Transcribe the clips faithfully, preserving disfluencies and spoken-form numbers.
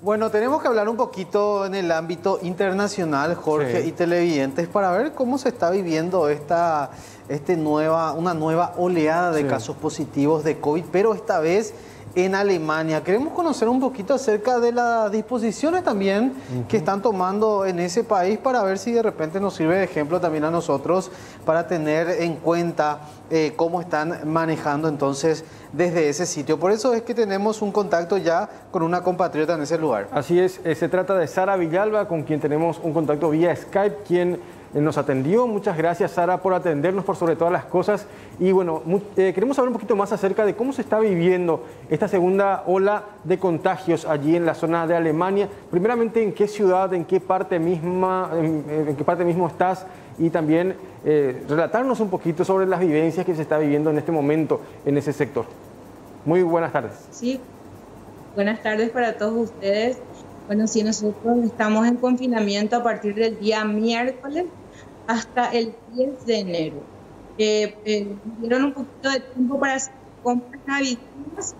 Bueno, tenemos que hablar un poquito en el ámbito internacional, Jorge, sí. y televidentes, para ver cómo se está viviendo esta, este nueva, una nueva oleada de sí. casos positivos de COVID, pero esta vez en Alemania. Queremos conocer un poquito acerca de las disposiciones también uh-huh. que están tomando en ese país para ver si de repente nos sirve de ejemplo también a nosotros para tener en cuenta eh, cómo están manejando entonces desde ese sitio. Por eso es que tenemos un contacto ya con una compatriota en ese lugar. Así es, eh, se trata de Sara Villalba, con quien tenemos un contacto vía Skype, quien nos atendió. Muchas gracias, Sara, por atendernos por sobre todas las cosas. Y bueno, eh, queremos saber un poquito más acerca de cómo se está viviendo esta segunda ola de contagios allí en la zona de Alemania. Primeramente, ¿en qué ciudad, en qué parte misma, en, en qué parte mismo estás? Y también eh, relatarnos un poquito sobre las vivencias que se está viviendo en este momento en ese sector. Muy buenas tardes. Sí, buenas tardes para todos ustedes. Bueno, sí, nosotros estamos en confinamiento a partir del día miércoles hasta el diez de enero. Eh, eh, dieron un poquito de tiempo para hacer compras navideñas.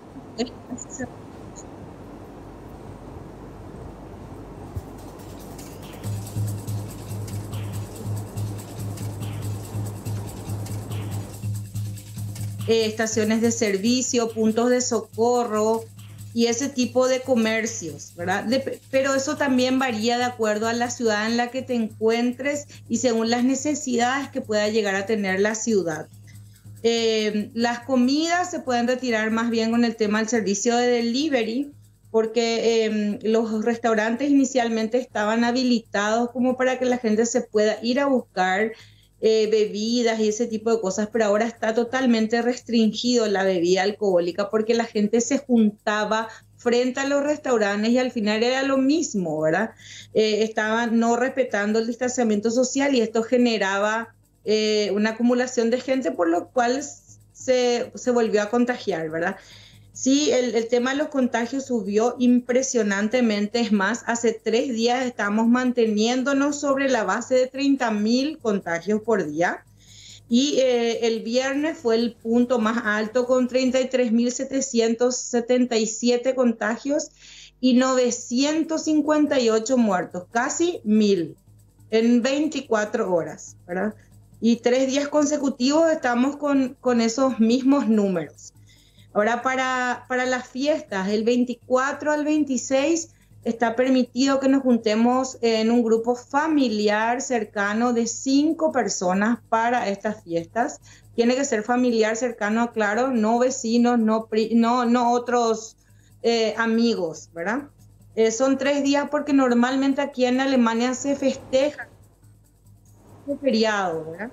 Eh, estaciones de servicio, puntos de socorro y ese tipo de comercios, ¿verdad? De, pero eso también varía de acuerdo a la ciudad en la que te encuentres y según las necesidades que pueda llegar a tener la ciudad. Eh, las comidas se pueden retirar más bien con el tema del servicio de delivery, porque eh, los restaurantes inicialmente estaban habilitados como para que la gente se pueda ir a buscar Eh, bebidas y ese tipo de cosas, pero ahora está totalmente restringido la bebida alcohólica porque la gente se juntaba frente a los restaurantes y al final era lo mismo, ¿verdad? Eh, estaban no respetando el distanciamiento social y esto generaba eh, una acumulación de gente, por lo cual se, se volvió a contagiar, ¿verdad? Sí, el, el tema de los contagios subió impresionantemente. Es más, hace tres días estamos manteniéndonos sobre la base de treinta mil contagios por día. Y eh, el viernes fue el punto más alto con treinta y tres mil setecientos setenta y siete contagios y novecientos cincuenta y ocho muertos, casi mil en veinticuatro horas, ¿verdad? Y tres días consecutivos estamos con, con esos mismos números. Ahora, para, para las fiestas, el veinticuatro al veintiséis está permitido que nos juntemos en un grupo familiar cercano de cinco personas para estas fiestas. Tiene que ser familiar cercano, claro, no vecinos, no, no, no otros eh, amigos, ¿verdad? Eh, son tres días porque normalmente aquí en Alemania se festeja el feriado, ¿verdad?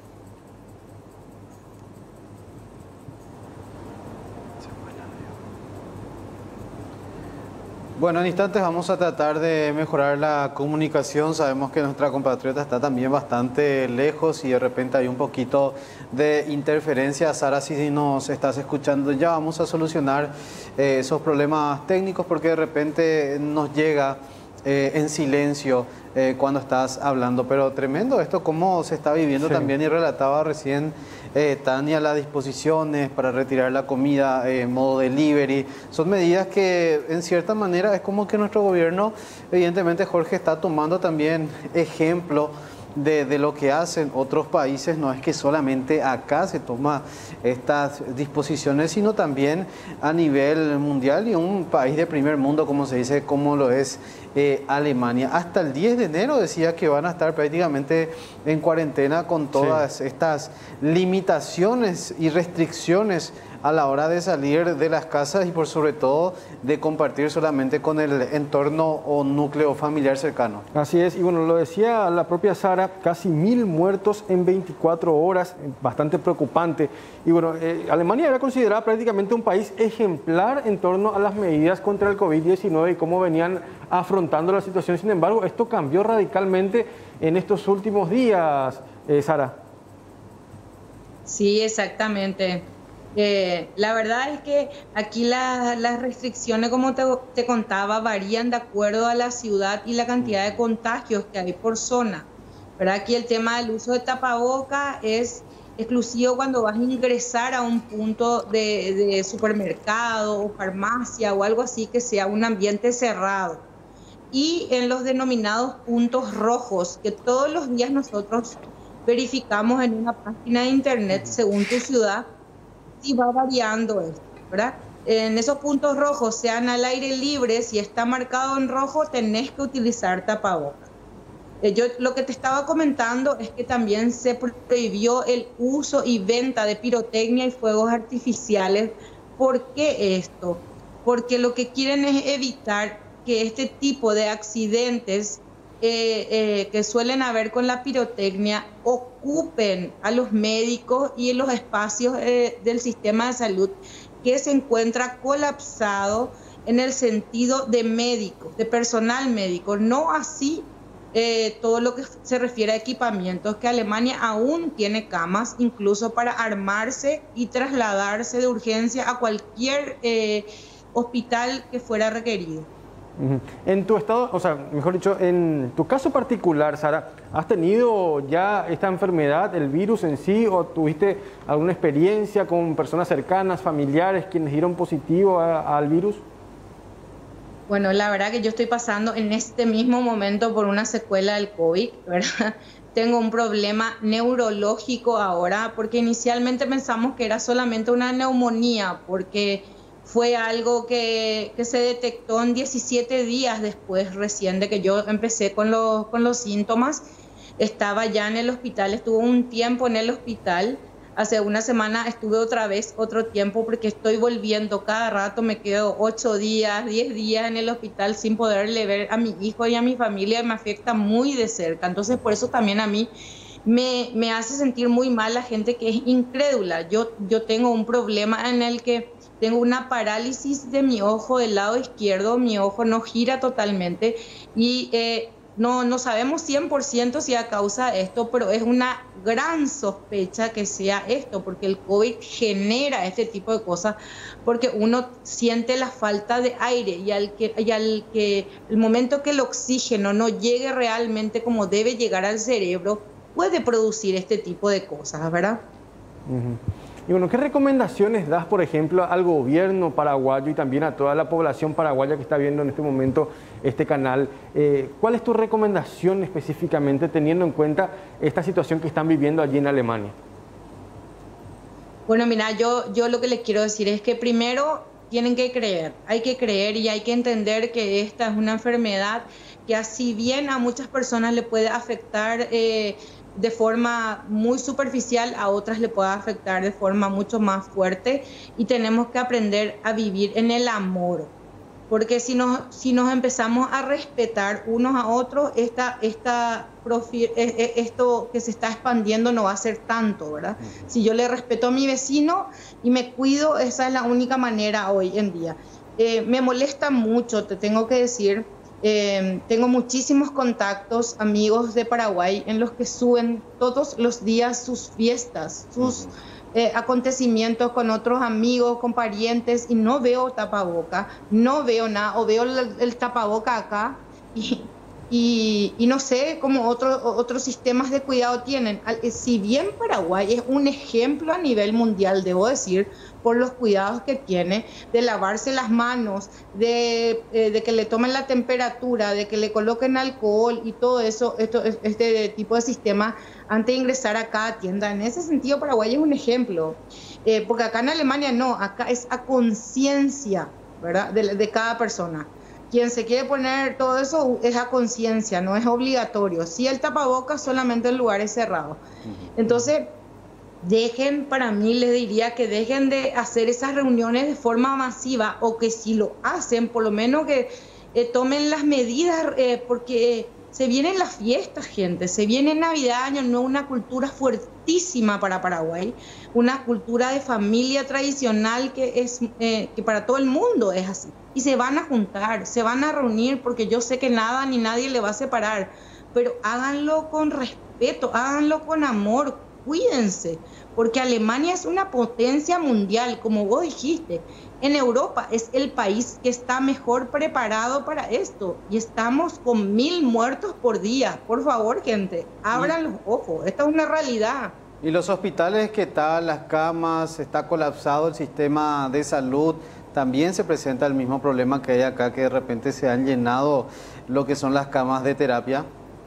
Bueno, en instantes vamos a tratar de mejorar la comunicación. Sabemos que nuestra compatriota está también bastante lejos y de repente hay un poquito de interferencia. Sara, si nos estás escuchando, ya vamos a solucionar eh, esos problemas técnicos porque de repente nos llega eh, en silencio eh, cuando estás hablando. Pero tremendo esto, cómo se está viviendo sí. también, y relataba recién Eh, Tania, las disposiciones para retirar la comida en eh, modo delivery. Son medidas que en cierta manera es como que nuestro gobierno, evidentemente, Jorge, está tomando también ejemplo de, de lo que hacen otros países. No es que solamente acá se toma estas disposiciones, sino también a nivel mundial y un país de primer mundo, como se dice, como lo es eh, Alemania. Hasta el diez de enero decía que van a estar prácticamente en cuarentena con todas sí. estas limitaciones y restricciones a la hora de salir de las casas y por sobre todo de compartir solamente con el entorno o núcleo familiar cercano. Así es, y bueno, lo decía la propia Sara, casi mil muertos en veinticuatro horas, bastante preocupante. Y bueno, eh, Alemania era considerada prácticamente un país ejemplar en torno a las medidas contra el COVID diecinueve y cómo venían afrontando la situación. Sin embargo, esto cambió radicalmente en estos últimos días, eh, Sara. Sí, exactamente. Eh, la verdad es que aquí la, las restricciones, como te, te contaba, varían de acuerdo a la ciudad y la cantidad de contagios que hay por zona, ¿verdad? Aquí el tema del uso de tapaboca es exclusivo cuando vas a ingresar a un punto de, de supermercado o farmacia o algo así, que sea un ambiente cerrado. Y en los denominados puntos rojos, que todos los días nosotros verificamos en una página de internet según tu ciudad, si va variando esto, ¿verdad? En esos puntos rojos, sean al aire libre, si está marcado en rojo, tenés que utilizar tapabocas. Eh, yo lo que te estaba comentando es que también se prohibió el uso y venta de pirotecnia y fuegos artificiales. ¿Por qué esto? Porque lo que quieren es evitar que este tipo de accidentes eh, eh, que suelen haber con la pirotecnia ocupen a los médicos y los espacios eh, del sistema de salud, que se encuentra colapsado en el sentido de médicos, de personal médico, no así eh, todo lo que se refiere a equipamientos, que Alemania aún tiene camas, incluso para armarse y trasladarse de urgencia a cualquier eh, hospital que fuera requerido. En tu estado, o sea, mejor dicho, en tu caso particular, Sara, ¿has tenido ya esta enfermedad, el virus en sí, o tuviste alguna experiencia con personas cercanas, familiares, quienes dieron positivo a, al virus? Bueno, la verdad que yo estoy pasando en este mismo momento por una secuela del COVID, ¿verdad? Tengo un problema neurológico ahora, porque inicialmente pensamos que era solamente una neumonía, porque fue algo que, que se detectó en diecisiete días después recién de que yo empecé con los, con los síntomas. Estaba ya en el hospital, estuve un tiempo en el hospital. Hace una semana estuve otra vez otro tiempo porque estoy volviendo cada rato, me quedo ocho días, diez días en el hospital sin poderle ver a mi hijo y a mi familia, me afecta muy de cerca. Entonces por eso también a mí me, me hace sentir muy mal la gente que es incrédula. Yo, yo tengo un problema en el que tengo una parálisis de mi ojo del lado izquierdo, mi ojo no gira totalmente y eh, no, no sabemos cien por ciento si a causa de esto, pero es una gran sospecha que sea esto, porque el COVID genera este tipo de cosas, porque uno siente la falta de aire y al que, y al que el momento que el oxígeno no llegue realmente como debe llegar al cerebro, puede producir este tipo de cosas, ¿verdad? Uh-huh. Y bueno, ¿qué recomendaciones das, por ejemplo, al gobierno paraguayo y también a toda la población paraguaya que está viendo en este momento este canal? Eh, ¿Cuál es tu recomendación específicamente teniendo en cuenta esta situación que están viviendo allí en Alemania? Bueno, mira, yo, yo lo que les quiero decir es que primero tienen que creer, hay que creer y hay que entender que esta es una enfermedad que así bien a muchas personas le puede afectar eh, de forma muy superficial, a otras le puede afectar de forma mucho más fuerte y tenemos que aprender a vivir en el amor, porque si nos, si nos empezamos a respetar unos a otros, esta, esta profi, esto que se está expandiendo no va a ser tanto, ¿verdad? Si yo le respeto a mi vecino y me cuido, esa es la única manera hoy en día. Eh, me molesta mucho, te tengo que decir. Eh, tengo muchísimos contactos, amigos de Paraguay, en los que suben todos los días sus fiestas, sus eh, acontecimientos con otros amigos, con parientes, y no veo tapaboca, no veo nada, o veo el, el tapaboca acá, y, y, y no sé cómo otro, otros sistemas de cuidado tienen. Si bien Paraguay es un ejemplo a nivel mundial, debo decir, por los cuidados que tiene, de lavarse las manos, de, eh, de que le tomen la temperatura, de que le coloquen alcohol y todo eso, esto, este tipo de sistema antes de ingresar a cada tienda. En ese sentido, Paraguay es un ejemplo, eh, porque acá en Alemania no, acá es a conciencia, ¿verdad?, de, de cada persona. Quien se quiere poner todo eso es a conciencia, no es obligatorio. Sí, el tapabocas solamente en lugares cerrados. Entonces, dejen, para mí les diría que dejen de hacer esas reuniones de forma masiva, o que si lo hacen, por lo menos que eh, tomen las medidas, eh, porque se vienen las fiestas, gente, se viene Navidad, Año Nuevo, una cultura fuertísima para Paraguay, una cultura de familia tradicional que, es, eh, que para todo el mundo es así. Y se van a juntar, se van a reunir, porque yo sé que nada ni nadie le va a separar, pero háganlo con respeto, háganlo con amor, cuídense, porque Alemania es una potencia mundial, como vos dijiste. En Europa es el país que está mejor preparado para esto y estamos con mil muertos por día. Por favor, gente, abran los ojos, esta es una realidad. ¿Y los hospitales qué tal? ¿Las camas? ¿Está colapsado el sistema de salud? También se presenta el mismo problema que hay acá, que de repente se han llenado lo que son las camas de terapia.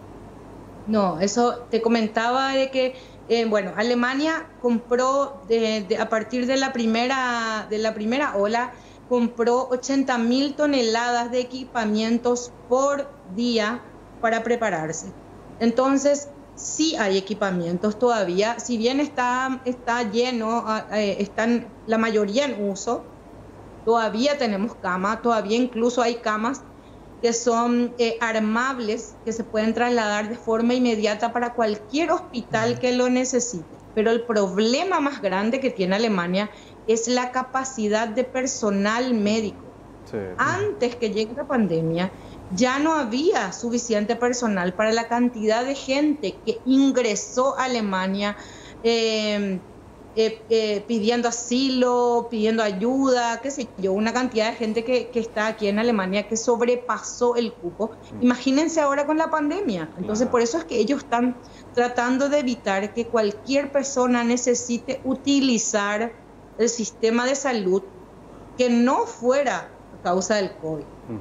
No, eso te comentaba de que, eh, bueno, Alemania compró de, de, a partir de la primera, de la primera ola, compró ochenta mil toneladas de equipamientos por día para prepararse. Entonces, sí hay equipamientos todavía, si bien está, está lleno, eh, están la mayoría en uso, todavía tenemos camas, todavía incluso hay camas que son eh, armables, que se pueden trasladar de forma inmediata para cualquier hospital que lo necesite. Pero el problema más grande que tiene Alemania es la capacidad de personal médico. Sí. Antes que llegue la pandemia, ya no había suficiente personal para la cantidad de gente que ingresó a Alemania eh, eh, eh, pidiendo asilo, pidiendo ayuda, qué sé yo, una cantidad de gente que, que está aquí en Alemania que sobrepasó el cupo. Imagínense ahora con la pandemia. Entonces, por eso es que ellos están tratando de evitar que cualquier persona necesite utilizar el sistema de salud que no fuera a causa del COVID.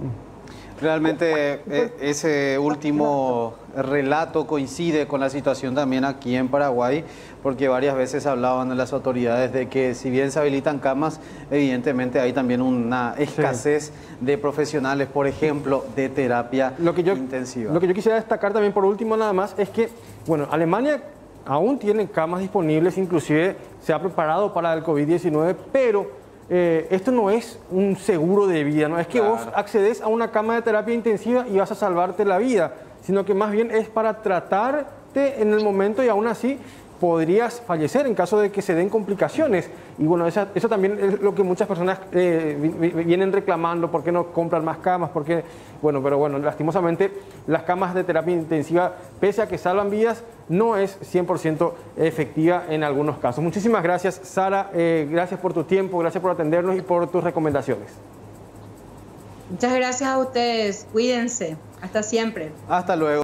Realmente eh, ese último relato coincide con la situación también aquí en Paraguay, porque varias veces hablaban de las autoridades de que si bien se habilitan camas, evidentemente hay también una escasez sí. de profesionales, por ejemplo, de terapia lo que yo, intensiva. Lo que yo quisiera destacar también por último nada más es que, bueno, Alemania aún tiene camas disponibles, inclusive se ha preparado para el COVID diecinueve, pero Eh, esto no es un seguro de vida, no es que claro. vos accedes a una cama de terapia intensiva y vas a salvarte la vida, sino que más bien es para tratarte en el momento y aún así podrías fallecer en caso de que se den complicaciones. Y bueno, esa, eso también es lo que muchas personas eh, vienen reclamando, ¿por qué no compran más camas? ¿Por qué? Bueno, pero bueno, lastimosamente las camas de terapia intensiva, pese a que salvan vidas, no es cien por ciento efectiva en algunos casos. Muchísimas gracias, Sara, eh, gracias por tu tiempo, gracias por atendernos y por tus recomendaciones. Muchas gracias a ustedes, cuídense, hasta siempre. Hasta luego.